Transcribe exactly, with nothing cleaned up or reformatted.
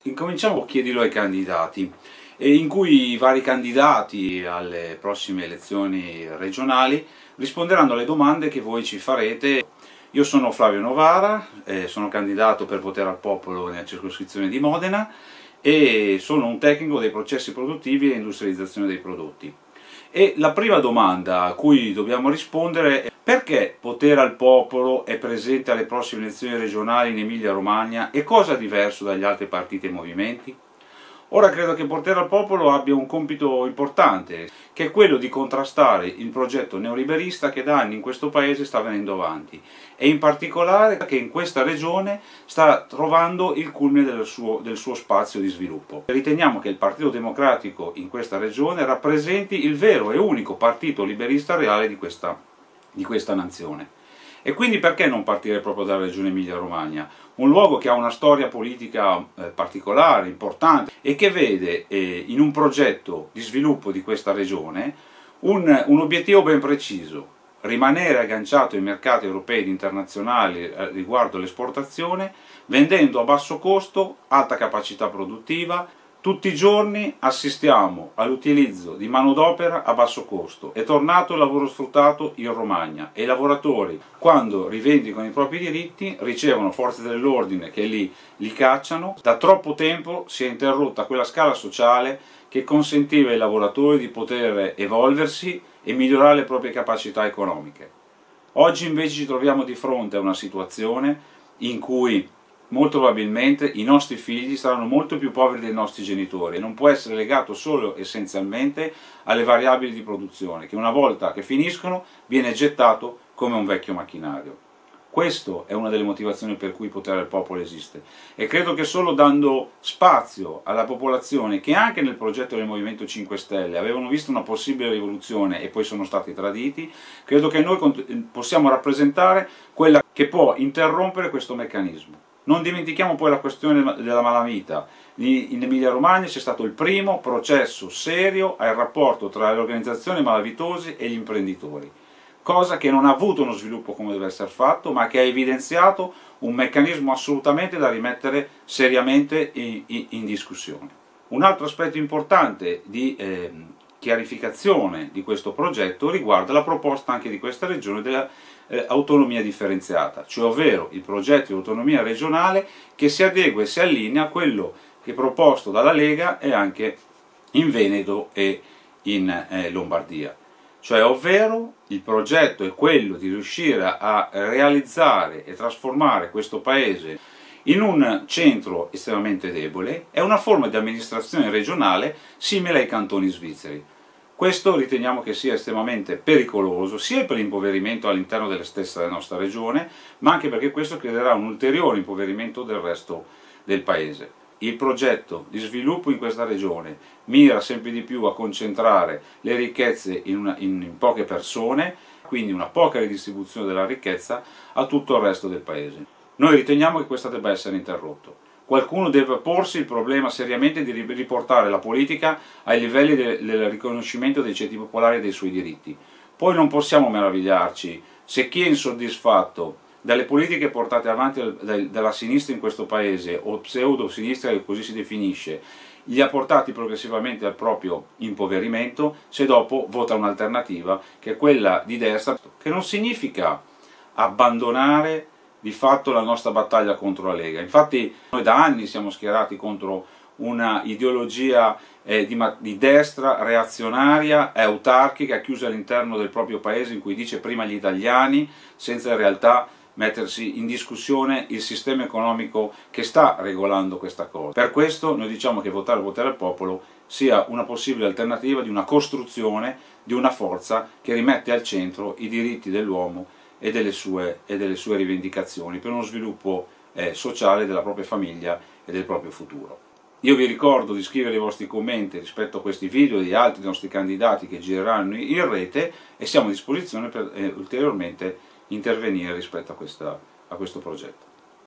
Incominciamo Chiedilo ai candidati, in cui i vari candidati alle prossime elezioni regionali risponderanno alle domande che voi ci farete. Io sono Flavio Novara, eh, sono candidato per Potere al Popolo nella circoscrizione di Modena e sono un tecnico dei processi produttivi e industrializzazione dei prodotti. E la prima domanda a cui dobbiamo rispondere è: perché Potere al Popolo è presente alle prossime elezioni regionali in Emilia-Romagna e cosa ha diverso dagli altri partiti e movimenti? Ora credo che Potere al Popolo abbia un compito importante, che è quello di contrastare il progetto neoliberista che da anni in questo paese sta venendo avanti e in particolare che in questa regione sta trovando il culmine del suo, del suo spazio di sviluppo. Riteniamo che il Partito Democratico in questa regione rappresenti il vero e unico partito liberista reale di questa, di questa nazione. E quindi perché non partire proprio dalla regione Emilia-Romagna? Un luogo che ha una storia politica eh, particolare, importante e che vede eh, in un progetto di sviluppo di questa regione un, un obiettivo ben preciso: rimanere agganciato ai mercati europei ed internazionali eh, riguardo l'esportazione, vendendo a basso costo, alta capacità produttiva. Tutti i giorni assistiamo all'utilizzo di manodopera a basso costo. È tornato il lavoro sfruttato in Romagna e i lavoratori, quando rivendicano i propri diritti, ricevono forze dell'ordine che li, li cacciano. Da troppo tempo si è interrotta quella scala sociale che consentiva ai lavoratori di poter evolversi e migliorare le proprie capacità economiche. Oggi invece ci troviamo di fronte a una situazione in cui molto probabilmente i nostri figli saranno molto più poveri dei nostri genitori e non può essere legato solo essenzialmente alle variabili di produzione, che una volta che finiscono viene gettato come un vecchio macchinario. Questa è una delle motivazioni per cui Potere al Popolo esiste e credo che solo dando spazio alla popolazione, che anche nel progetto del Movimento cinque Stelle avevano visto una possibile rivoluzione e poi sono stati traditi, credo che noi possiamo rappresentare quella che può interrompere questo meccanismo. Non dimentichiamo poi la questione della malavita. In Emilia-Romagna c'è stato il primo processo serio al rapporto tra le organizzazioni malavitose e gli imprenditori, cosa che non ha avuto uno sviluppo come deve essere fatto, ma che ha evidenziato un meccanismo assolutamente da rimettere seriamente in, in, in discussione. Un altro aspetto importante di eh, chiarificazione di questo progetto riguarda la proposta anche di questa regione della Eh, autonomia differenziata, cioè ovvero il progetto di autonomia regionale che si adegua e si allinea a quello che è proposto dalla Lega e anche in Veneto e in eh, Lombardia. Cioè ovvero il progetto è quello di riuscire a realizzare e trasformare questo paese in un centro estremamente debole e una forma di amministrazione regionale simile ai cantoni svizzeri. Questo riteniamo che sia estremamente pericoloso sia per l'impoverimento all'interno della stessa della nostra regione, ma anche perché questo creerà un ulteriore impoverimento del resto del paese. Il progetto di sviluppo in questa regione mira sempre di più a concentrare le ricchezze in, una, in, in poche persone, quindi una poca ridistribuzione della ricchezza a tutto il resto del paese. Noi riteniamo che questo debba essere interrotto. Qualcuno deve porsi il problema seriamente di riportare la politica ai livelli del, del riconoscimento dei ceti popolari e dei suoi diritti. Poi non possiamo meravigliarci se chi è insoddisfatto dalle politiche portate avanti dalla sinistra in questo paese, o pseudo-sinistra che così si definisce, li ha portati progressivamente al proprio impoverimento, se dopo vota un'alternativa che è quella di destra, che non significa abbandonare di fatto la nostra battaglia contro la Lega. Infatti noi da anni siamo schierati contro una ideologia eh, di, di destra reazionaria e autarchica chiusa all'interno del proprio paese, in cui dice prima gli italiani, senza in realtà mettersi in discussione il sistema economico che sta regolando questa cosa. Per questo noi diciamo che votare Potere al Popolo sia una possibile alternativa di una costruzione di una forza che rimette al centro i diritti dell'uomo e delle sue, e delle sue rivendicazioni per uno sviluppo eh, sociale della propria famiglia e del proprio futuro. Io vi ricordo di scrivere i vostri commenti rispetto a questi video e di altri nostri candidati che gireranno in rete e siamo a disposizione per eh, ulteriormente intervenire rispetto a, questa, a questo progetto.